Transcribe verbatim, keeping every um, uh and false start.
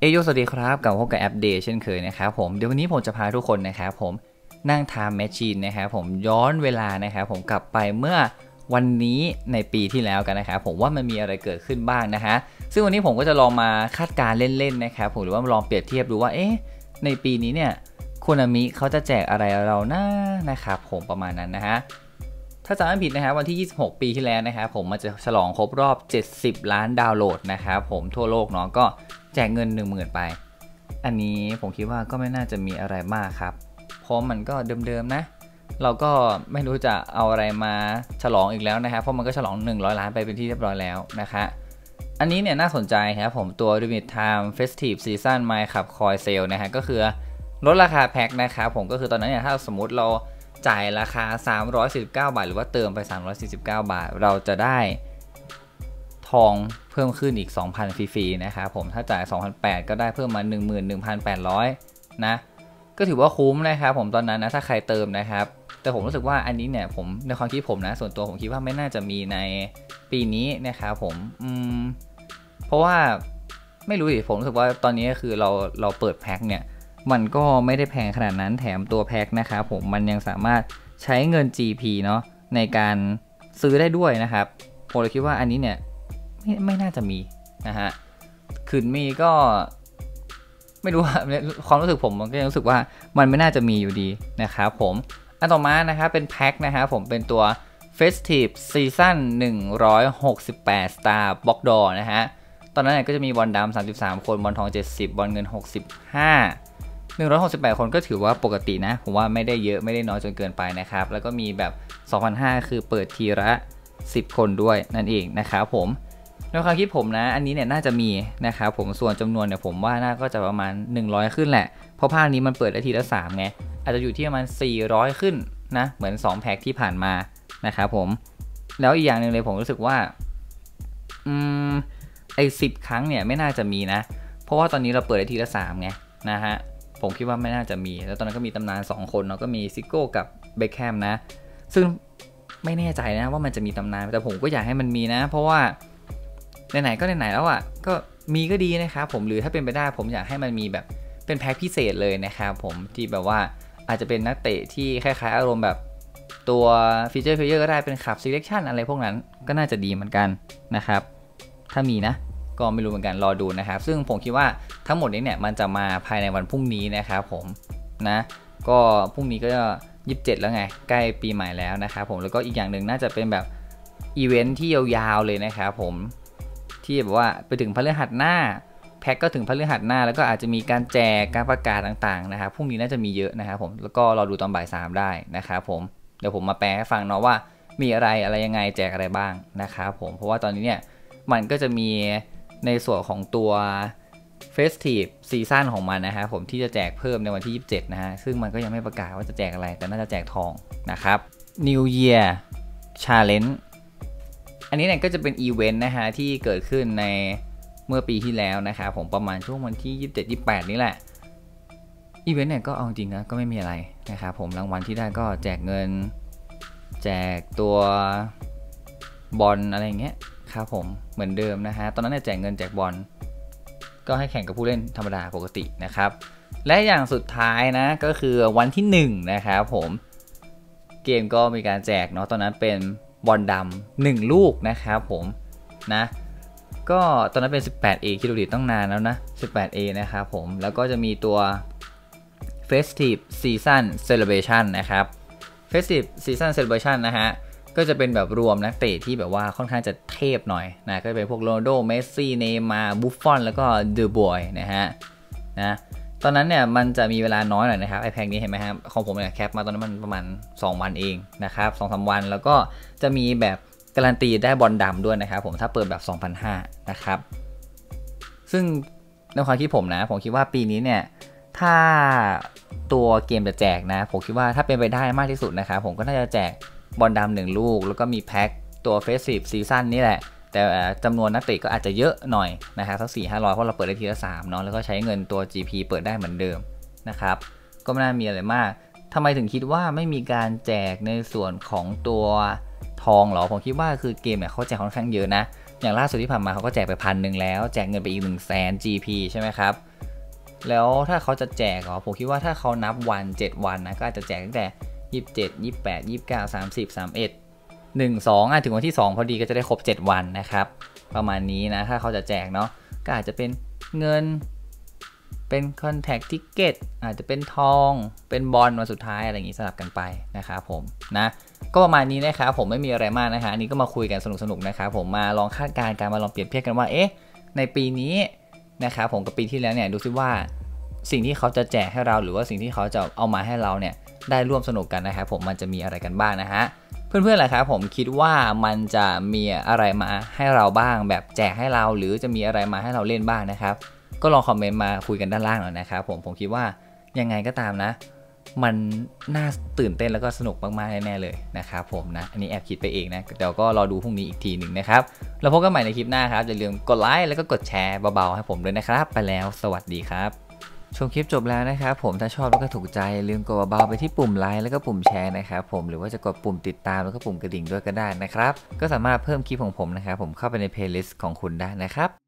เฮ้ยโยสวัสดีครับกลับมาพบกับแอปเดย์เช่นเคยนะครับผมเดี๋ยววันนี้ผมจะพาทุกคนนะครับผมนั่งไทม์แมชชีนนะครับผมย้อนเวลานะครับผมกลับไปเมื่อวันนี้ในปีที่แล้วกันนะครับผมว่ามันมีอะไรเกิดขึ้นบ้างนะฮะซึ่งวันนี้ผมก็จะลองมาคาดการณ์เล่นๆนะครับผมหรือว่าลองเปรียบเทียบดูว่าเอ๊ะในปีนี้เนี่ยคุนามิเขาจะแจกอะไรเรานะนะครับผมประมาณนั้นนะฮะถ้าจำไม่ผิดนะครับวันที่ยี่สิบหกปีที่แล้วนะครับผมมันจะฉลองครบรอบเจ็ดสิบล้านดาวน์โหลดนะครับผมทั่วโลกเนาะก็แจกเงิน หนึ่งหมื่น ไปอันนี้ผมคิดว่าก็ไม่น่าจะมีอะไรมากครับเพราะมันก็เดิมๆนะเราก็ไม่รู้จะเอาอะไรมาฉลองอีกแล้วนะครับเพราะมันก็ฉลองหนึ่งร้อยล้านไปเป็นที่เรียบร้อยแล้วนะคะอันนี้เนี่ยน่าสนใจครับผมตัว Limit Time Festive Season My Club Coin Sale นะฮะก็คือลดราคาแพ็คนะครับผมก็คือตอนนั้นเนี่ยถ้าสมมุติเราจ่ายราคาสามร้อยสี่สิบเก้าบาทหรือว่าเติมไปสามร้อยสี่สิบเก้าบาทเราจะได้ทองเพิ่มขึ้นอีก สองพัน ฟรีๆนะครับผมถ้าจ่าย สองพันแปดร้อย ก็ได้เพิ่มมา หนึ่งหมื่นหนึ่งพันแปดร้อย นะก็ถือว่าคุ้มนะครับผมตอนนั้นนะถ้าใครเติมนะครับแต่ผมรู้สึกว่าอันนี้เนี่ยผมในความคิดผมนะส่วนตัวผมคิดว่าไม่น่าจะมีในปีนี้นะครับผมอืมเพราะว่าไม่รู้ดิผมรู้สึกว่าตอนนี้คือเราเราเปิดแพ็คเนี่ยมันก็ไม่ได้แพงขนาดนั้นแถมตัวแพ็คนะครับผมมันยังสามารถใช้เงิน จี พี เนาะในการซื้อได้ด้วยนะครับผมเลยคิดว่าอันนี้เนี่ยไม่ไม่น่าจะมีนะฮะคืนมีก็ไม่รู้ความรู้สึกผมมันก็ยังรู้สึกว่ามันไม่น่าจะมีอยู่ดีนะครับผมอันต่อมานะครับเป็นแพ็คนะครับผมเป็นตัว Festive Season หนึ่งร้อยหกสิบแปด Star Box Door นะฮะตอนนั้นก็จะมีบอลดำสามสิบสามคนบอลทองเจ็ดสิบบอลเงินหกสิบห้า หนึ่งร้อยหกสิบแปดคนก็ถือว่าปกตินะผมว่าไม่ได้เยอะไม่ได้น้อยจนเกินไปนะครับแล้วก็มีแบบ สองพันห้าร้อย คือเปิดทีละสิบคนด้วยนั่นเองนะครับผมในความคิดผมนะอันนี้เนี่ยน่าจะมีนะครับผมส่วนจำนวนเนี่ยผมว่าน่าก็จะประมาณหนึ่งร้อยขึ้นแหละเพราะภาคนี้มันเปิดได้ทีละสามไงอาจจะอยู่ที่ประมาณสี่ร้อยขึ้นนะเหมือนสองแพ็คที่ผ่านมานะครับผมแล้วอีกอย่างหนึ่งเลยผมรู้สึกว่าอืมไอ้สิบครั้งเนี่ยไม่น่าจะมีนะเพราะว่าตอนนี้เราเปิดได้ทีละสามไงนะฮะผมคิดว่าไม่น่าจะมีแล้วตอนนั้นก็มีตำนานสองคนเนาะก็มีซิโก้กับเบคแฮมนะซึ่งไม่แน่ใจนะว่ามันจะมีตำนานแต่ผมก็อยากให้มันมีนะเพราะว่าไหนๆก็ไหนๆแล้วอ่ะก็มีก็ดีนะครับผมหรือถ้าเป็นไปได้ผมอยากให้มันมีแบบเป็นแพ็คพิเศษเลยนะครับผมที่แบบว่าอาจจะเป็นนักเตะที่คล้ายๆอารมณ์แบบตัวฟีเจอร์เพลเยอร์ก็ได้เป็นขับ selection อะไรพวกนั้นก็น่าจะดีเหมือนกันนะครับถ้ามีนะก็ไม่รู้เหมือนกันรอดูนะครับซึ่งผมคิดว่าทั้งหมดนี้เนี่ยมันจะมาภายในวันพรุ่งนี้นะครับผมนะก็พรุ่งนี้ก็ยี่สิบเจ็ดแล้วไงใกล้ปีใหม่แล้วนะครับผมแล้วก็อีกอย่างหนึ่งน่าจะเป็นแบบอีเวนท์ที่ยาวๆเลยนะครับผมที่แบบว่าไปถึงพฤหัสหน้าแพ็คก็ถึงพฤหัสหน้าแล้วก็อาจจะมีการแจกการประกาศต่างๆนะครับพรุ่งนี้น่าจะมีเยอะนะครับผมแล้วก็รอดูตอนบ่ายสามได้นะครับผมเดี๋ยวผมมาแปลให้ฟังเนาะว่ามีอะไรอะไรยังไงแจกอะไรบ้างนะครับผมเพราะว่าตอนนี้เนี่ยมันก็จะมีในส่วนของตัว Festive Season ของมันนะครับผมที่จะแจกเพิ่มในวันที่ยี่สิบเจ็ดนะฮะซึ่งมันก็ยังไม่ประกาศว่าจะแจกอะไรแต่น่าจะแจกทองนะครับ New Year Challenge อันนี้เนี่ยก็จะเป็นอีเวนต์นะฮะที่เกิดขึ้นในเมื่อปีที่แล้วนะครับผมประมาณช่วงวันที่ยี่สิบเจ็ด ยี่สิบแปดนี่แหละอีเวนต์เนี่ยก็เอาจริงนะก็ไม่มีอะไรนะครับผมรางวัลที่ได้ก็แจกเงินแจกตัวบอลอะไรอย่างเงี้ยครับผมเหมือนเดิมนะฮะตอนนั้นเนี่ยแจกเงินแจกบอลก็ให้แข่งกับผู้เล่นธรรมดาปกตินะครับและอย่างสุดท้ายนะก็คือวันที่หนึ่งนะครับผมเกมก็มีการแจกเนาะตอนนั้นเป็นบอลดำหนึ่งลูกนะครับผมนะก็ตอนนั้นเป็น สิบแปดเอ คิดดูดิต้องนานแล้วนะ สิบแปดเอ นะครับผมแล้วก็จะมีตัว Festive Season Celebration นะครับ Festive Season Celebration นะฮะก็จะเป็นแบบรวมนักเตะที่แบบว่าค่อนข้างจะเทพหน่อยนะก็จะเป็นพวกโรนัลโดเมสซี่เนย์มาร์บุฟฟอนแล้วก็เดอบอยนะฮะนะตอนนั้นเนี่ยมันจะมีเวลาน้อยหน่อยนะครับไอแพ็คนี้เห็นไหมครับของผมเนี่ยแคปมาตอนนั้นมันประมาณสองวันเองนะครับ สองสาม วันแล้วก็จะมีแบบการันตีได้บอลดำด้วยนะครับผมถ้าเปิดแบบ สองพันห้าร้อย นะครับซึ่งในความคิดผมนะผมคิดว่าปีนี้เนี่ยถ้าตัวเกมจะแจกนะผมคิดว่าถ้าเป็นไปได้มากที่สุดนะครับผมก็น่าจะแจกบอลดำหนึ่งลูกแล้วก็มีแพ็คตัว Festive Season นี่แหละแต่จำนวนนักเตะก็อาจจะเยอะหน่อยนะครับสัก สี่ถึงห้าร้อย เพราะเราเปิดได้ทีละสามเนาะแล้วก็ใช้เงินตัว จี พี เปิดได้เหมือนเดิมนะครับก็ไม่น่ามีอะไรมากทำไมถึงคิดว่าไม่มีการแจกในส่วนของตัวทองหรอผมคิดว่าคือเกมเนี่ยเขาแจกค่อนข้างเยอะนะอย่างล่าสุดที่ผ่านมาเขาก็แจกไปพันหนึ่งแล้วแจกเงินไปอีกหนึ่งแสน จี พี ใช่ไหมครับแล้วถ้าเขาจะแจกเหรอผมคิดว่าถ้าเขานับวันเจ็ดวันนะก็อาจจะแจกตั้งแต่ยี่สิบเจ็ด ยี่สิบแปด ยี่สิบเก้า สามสิบ สามสิบเอ็ด หนึ่ง สองอ่ะถึงวันที่สองพอดีก็จะได้ครบเจ็ดวันนะครับประมาณนี้นะถ้าเขาจะแจกเนาะก็อาจจะเป็นเงินเป็น contact ticket อาจจะเป็นทองเป็นบอลวันสุดท้ายอะไรอย่างนี้สลับกันไปนะครับผมนะก็ประมาณนี้นะครับผมไม่มีอะไรมากนะคะอันนี้ก็มาคุยกันสนุกๆนะครับผมมาลองคาดการณ์การมาลองเปรียบเทียบกันว่าเอ๊ะในปีนี้นะครับผมกับปีที่แล้วเนี่ยดูซิว่าสิ่งที่เขาจะแจกให้เราหรือว่าสิ่งที่เขาจะเอามาให้เราเนี่ยได้ร่วมสนุกกันนะครับผมมันจะมีอะไรกันบ้างนะฮะเพื่อนๆแหละครับผมคิดว่ามันจะมีอะไรมาให้เราบ้างแบบแจกให้เราหรือจะมีอะไรมาให้เราเล่นบ้างนะครับก็ลองคอมเมนต์มาคุยกันด้านล่างหน่อยนะครับผมผมคิดว่ายังไงก็ตามนะมันน่าตื่นเต้นแล้วก็สนุกมากๆแน่ๆเลยนะครับผมนะอันนี้แอบคิดไปเองนะเดี๋ยวก็รอดูพรุ่งนี้อีกทีหนึ่งนะครับแล้วพบกันใหม่ในคลิปหน้าครับอย่าลืมกดไลค์แล้วก็กดแชร์เบาๆให้ผมด้วยนะครับไปแล้วสวัสดีครับชมคลิปจบแล้วนะครับผมถ้าชอบแล้วก็ถูกใจลืมกดเบาๆไปที่ปุ่มไลค์แล้วก็ปุ่มแชร์นะครับผมหรือว่าจะกดปุ่มติดตามแล้วก็ปุ่มกระดิ่งด้วยก็ได้นะครับก็สามารถเพิ่มคลิปของผมนะครับผมเข้าไปในเพลย์ลิสต์ของคุณได้นะครับ